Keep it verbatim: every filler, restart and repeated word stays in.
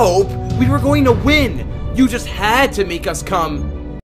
Hope, we were going to win. You just had to make us come.